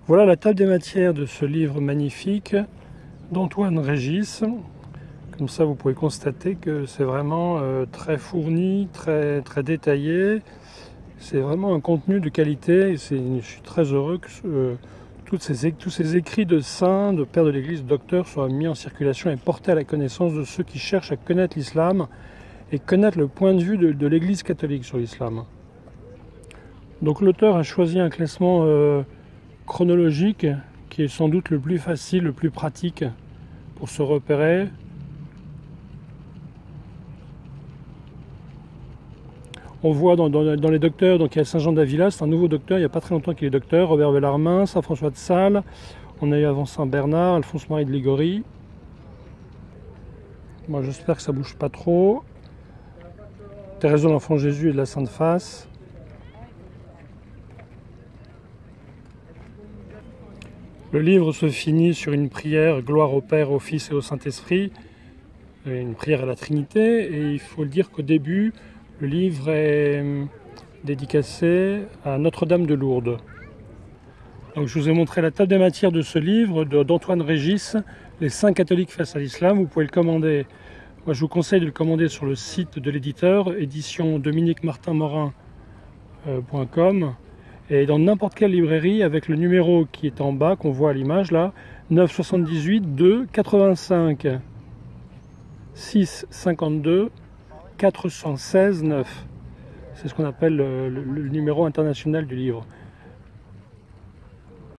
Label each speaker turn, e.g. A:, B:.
A: Voilà la table des matières de ce livre magnifique d'Antoine Régis. Comme ça, vous pouvez constater que c'est vraiment très fourni, très détaillé. C'est vraiment un contenu de qualité. Je suis très heureux que tous ces écrits de saints, de pères de l'Église, de docteurs soient mis en circulation et portés à la connaissance de ceux qui cherchent à connaître l'islam et connaître le point de vue de l'Église catholique sur l'islam. Donc l'auteur a choisi un classement chronologique qui est sans doute le plus facile, le plus pratique pour se repérer. On voit dans les docteurs, donc il y a Saint Jean d'Avila, c'est un nouveau docteur, il n'y a pas très longtemps qu'il est docteur, Robert Bellarmin, Saint François de Sales, on a eu avant Saint Bernard, Alphonse-Marie de Ligorie. Moi j'espère que ça bouge pas trop. Thérèse de l'Enfant Jésus et de la Sainte Face. Le livre se finit sur une prière, gloire au Père, au Fils et au Saint-Esprit, une prière à la Trinité, et il faut le dire qu'au début, le livre est dédicacé à Notre-Dame de Lourdes. Donc je vous ai montré la table des matières de ce livre d'Antoine Régis, Les saints catholiques face à l'islam. Vous pouvez le commander. Moi, je vous conseille de le commander sur le site de l'éditeur, édition dominiquemartinmorin.com, et dans n'importe quelle librairie avec le numéro qui est en bas, qu'on voit à l'image là, 978 2 85 6 52 416 9. C'est ce qu'on appelle le numéro international du livre.